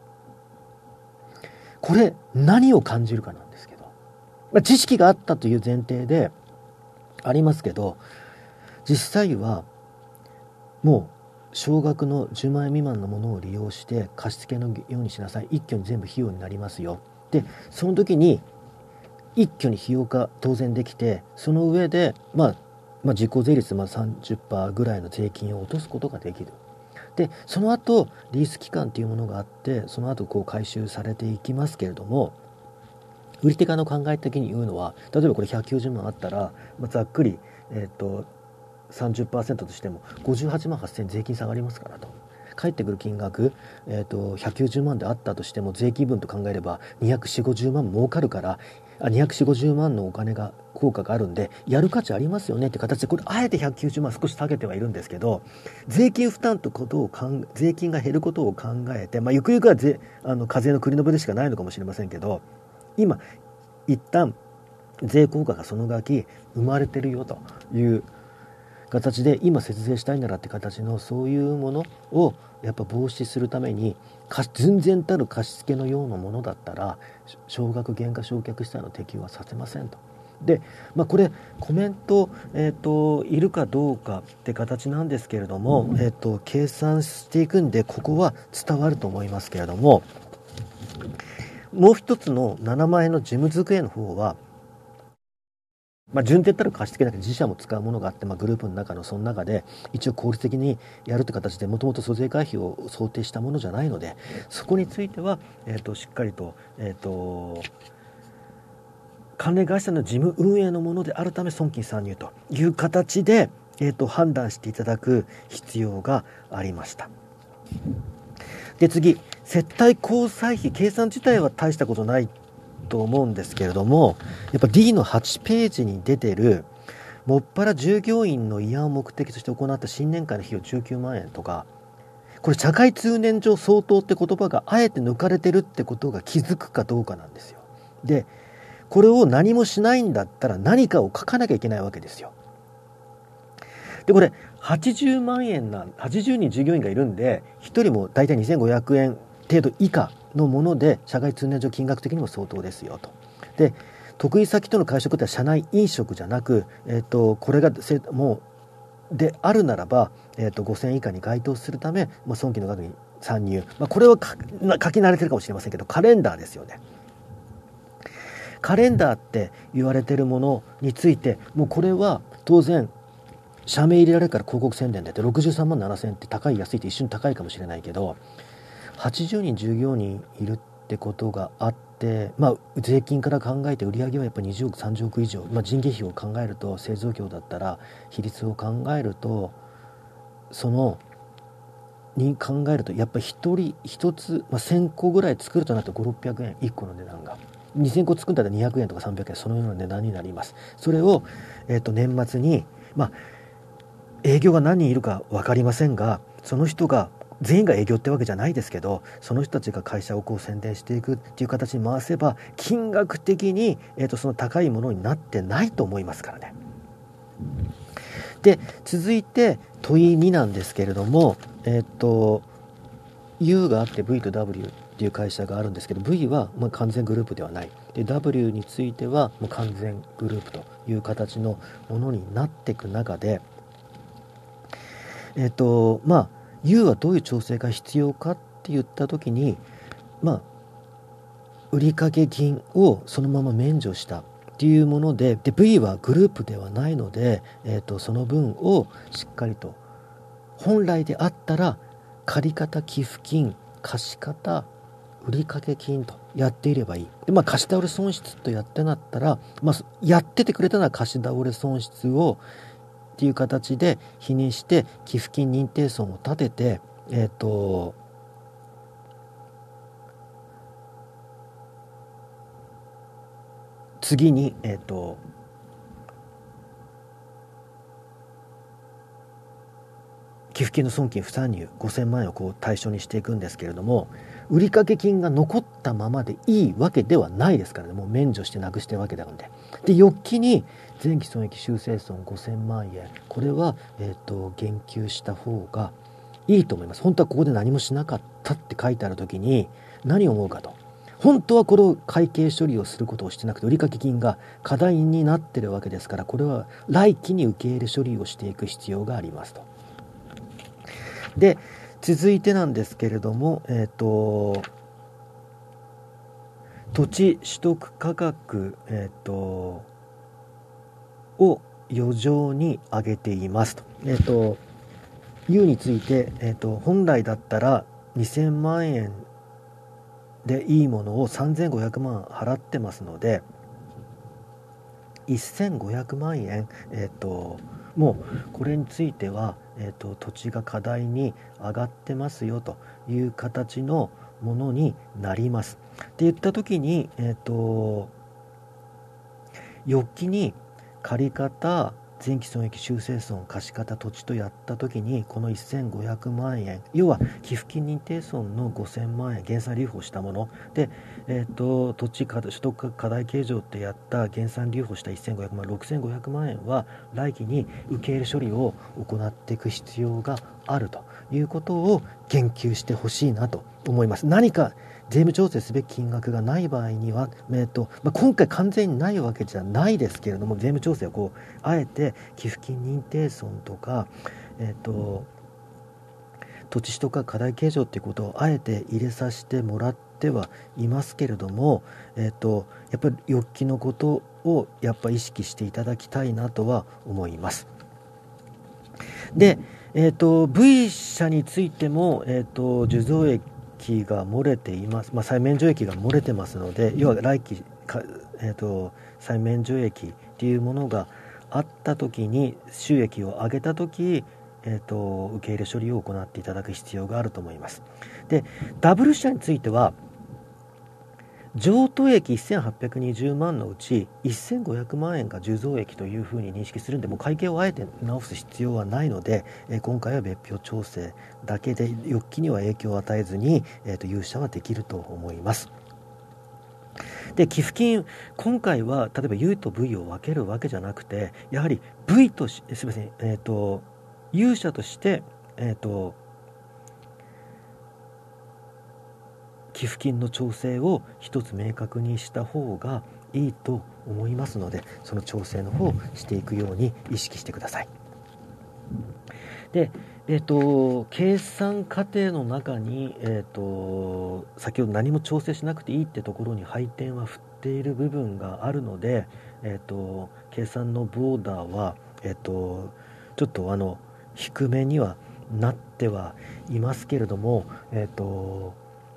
これ何を感じるかなんですけど、まあ、知識があったという前提でありますけど、実際はもう少額のじゅうまんえん未満のものを利用して貸付のようにしなさい、一挙に全部費用になりますよ。でその時に一挙に費用化当然できて、その上で、まあ、まあ実効税率まあ さんじゅっパーセント ぐらいの税金を落とすことができる。でその後リース期間というものがあって、その後こう回収されていきますけれども、売り手側の考え的に言うのは、例えばこれひゃくきゅうじゅうまんあったら、まあ、ざっくり、えっと さんじゅっパーセント としてもごじゅうはちまんはっせん税金下がりますからと。返ってくる金額、えー、とひゃくきゅうじゅうまんであったとしても税金分と考えればにひゃくよんじゅう、ごじゅうまん儲かるから、あにひゃくよんじゅう、ごじゅうまんのお金が効果があるんでやる価値ありますよねって形で、これあえてひゃくきゅうじゅうまん少し下げてはいるんですけど、税金負担とことをかん税金が減ることを考えて、まあ、ゆくゆくは税あの課税の繰り延べでしかないのかもしれませんけど、今一旦税効果がその先生まれてるよという形で、今節税したいならって形のそういうものをやっぱ防止するために、純然たる貸付のようなものだったら少額減価償却したの適用はさせませんと。で、まあ、これコメント、えーと、いるかどうかって形なんですけれども、えーと、計算していくんでここは伝わると思いますけれども、もう一つのななまんえんの事務机の方は、まあ、順手ったら貸し付けなくて自社も使うものがあって、まあ、グループの中のその中で一応効率的にやるという形で、もともと租税回避を想定したものじゃないので、そこについては、えー、としっかりと、えー、と関連会社の事務運営のものであるため損金参入という形で、えー、と判断していただく必要がありました。で次、接待交際費計算自体は大したことないと思うんですけれども、やっぱ ディー のはちページに出てるもっぱら従業員の慰安を目的として行った新年会の費用じゅうきゅうまんえんとか、これ社会通念上相当って言葉があえて抜かれてるってことが気づくかどうかなんですよ。でこれを何もしないんだったら何かを書かなきゃいけないわけですよ。でこれはちじゅうまんえんなはちじゅうにん従業員がいるんで、ひとりもだいたいにせんごひゃくえん程度以下のもので社会通念上金額的にも相当ですよと。で得意先との会食って社内飲食じゃなく、えー、とこれがもうであるならば、えー、とごせんえん以下に該当するため、まあ、損金の額に参入、まあ、これは書き慣れてるかもしれませんけど、カレンダーですよね。カレンダーって言われてるものについて、もうこれは当然社名入れられるから広告宣伝でってろくじゅうさんまんななせんえんって高い安いって一瞬高いかもしれないけど、はちじゅうにん従業員いるってことがあって、まあ、税金から考えて売上はやっぱりにじゅうおくさんじゅうおく以上、まあ、人件費を考えると製造業だったら比率を考えるとそのに考えるとやっぱり一人一つ、まあ、せんこぐらい作るとなるとごひゃくろっぴゃくえんいっこの値段がにせんこ作ったらにひゃくえんとかさんびゃくえん、そのような値段になります。それを、えー、と年末に、まあ、営業が何人いるか分かりませんが、その人が全員が営業ってわけじゃないですけど、その人たちが会社をこう宣伝していくっていう形に回せば金額的に、えー、とその高いものになってないと思いますからね。で続いて問いになんですけれども、えっ、ー、と U があって ブイ と ダブリュー っていう会社があるんですけど、 ブイ はもう完全グループではないで、 ダブリュー についてはもう完全グループという形のものになっていく中で、えっ、ー、とまあ U はどういう調整が必要かって言った時に、まあ売掛金をそのまま免除したっていうもので、で ブイ はグループではないので、えー、とその分をしっかりと本来であったら借方寄付金貸方売掛金とやっていればいい。で、まあ、貸し倒れ損失とやってなったら、まあ、やっててくれたのは貸し倒れ損失をっていう形で否認して寄付金認定損を立てて、えっ、ー、と次に、えーと、寄付金の損金不算入ごせんまん円をこう対象にしていくんですけれども、売掛金が残ったままでいいわけではないですからね。もう免除してなくしてるわけなので。で、翌期に前期損益修正損ごせんまん円、これは、えーと、言及した方がいいと思います。本当はここで何もしなかったって書いてある時に何を思うかと。本当はこの会計処理をすることをしてなくて、売掛金が過大になってるわけですから、これは来期に受け入れ処理をしていく必要がありますと。で、続いてなんですけれども、えっと、土地取得価格、えっと、を余剰に上げていますと。えっと、U について、えっと、本来だったらにせんまん円でいいものをさんぜんごひゃくまん払ってますので、せんごひゃくまん円、えっと、もうこれについては、えっと、土地が過大に上がってますよという形のものになります。って言った時に、えっと、翌期に借方、前期損益修正損、貸方、土地とやった時に、このせんごひゃくまん円、要は寄付金認定損のごせんまん円減算留保したもので、えー、と土地取得課題計上ってやった減算留保したせんごひゃくまん、ろくせんごひゃくまん円は来期に受け入れ処理を行っていく必要があるということを言及してほしいなと思います。何か税務調整すべき金額がない場合には、えーとまあ、今回完全にないわけじゃないですけれども、税務調整をこうあえて寄付金認定損とか、えーと、土地とか課題計上ということをあえて入れさせてもらってはいますけれども、えーと、やっぱり翌期のことをやっぱ意識していただきたいなとは思います。で、えーと、V 社についても、えーと、受増益が漏れています、まあ、再免除益が漏れてますので、要は来期か、えーと、再免除益っていうものがあったときに、収益を上げたとき、えーと、受け入れ処理を行っていただく必要があると思います。で、ダブル社については、譲渡益せんはっぴゃくにじゅうまんのうちせんごひゃくまん円が受増益というふうに認識するんで、もう会計をあえて直す必要はないので、えー、今回は別表調整だけで翌期には影響を与えずに、えーと、融資はできると思います。で、寄付金、今回は例えば U と V を分けるわけじゃなくて、やはり V とし、すみません、えーと、融者として、えーと、寄付金の調整を一つ明確にした方がいいと思いますので、その調整の方をしていくように意識してください。で、えーと、計算過程の中に、えーと、先ほど何も調整しなくていいってところに配点は振っている部分があるので、えーと、計算のボーダーは、えーと、ちょっとあの低めにはなってはいますけれども、えーと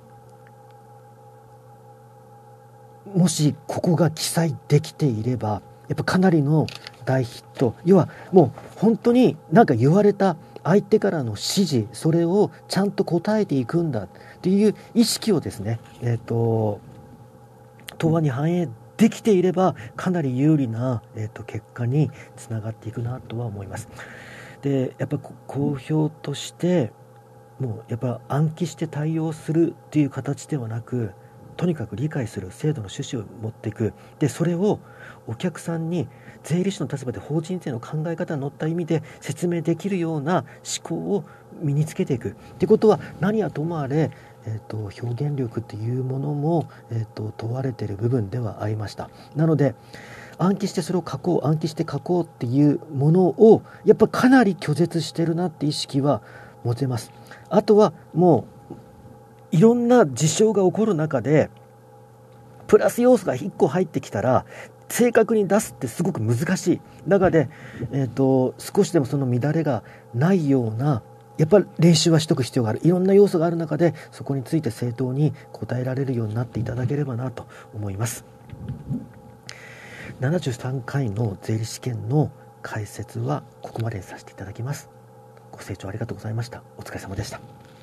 もしここが記載できていれば、やっぱかなりの大ヒット、要はもう本当に何か言われた相手からの指示、それをちゃんと答えていくんだっていう意識をですね、えっと答案に反映できていればかなり有利な、えっと結果につながっていくなとは思います。で、やっぱ公表としてもうやっぱ暗記して対応するっていう形ではなく、とにかく理解する制度の趣旨を持っていく。で、それをお客さんに税理士の立場で法人税の考え方に乗った意味で説明できるような思考を身につけていくってことは、何はともあれ、えーと、表現力っていうものも、えーと、問われている部分ではありました。なので暗記してそれを書こう暗記して書こうっていうものをやっぱかなり拒絶してるなって意識は持てます。あとはもういろんな事象が起こる中でプラス要素がいっこ入ってきたら正確に出すってすごく難しい中で、えーと、少しでもその乱れがないようなやっぱり練習はしとく必要がある。いろんな要素がある中でそこについて正当に答えられるようになっていただければなと思います。ななじゅうさんかいの税理試験の解説はここまでにさせていただきます。ご清聴ありがとうございました。お疲れ様でした。